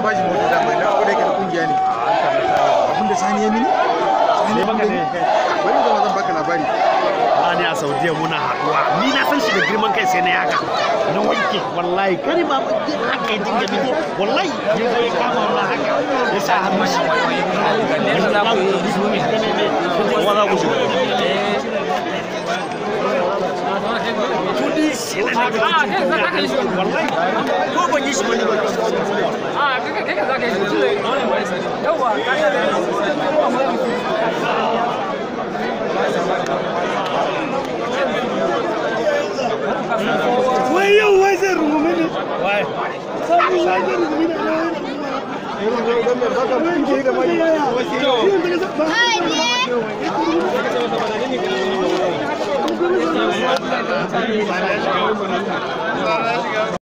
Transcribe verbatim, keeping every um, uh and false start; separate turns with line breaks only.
bashi mota da mai da ko dai ka kungiya ne abin da sani ya mini sani baka ne bari da zan baka labari
ni a Saudiya muna haduwa ni na san shi da girman kai sai na yaka na wanke wallahi kare ba haka yi dinga bi wallahi ya zo ya kama na haka ya sa hannu shi ne za ku yi su ne wala ku shi kudi shi ne na ga wallahi ko ban yi shi bane ba a kai kai za ka yi shi yawa wai yau wai zai rungume ne wai sai zai rungume ne Hai,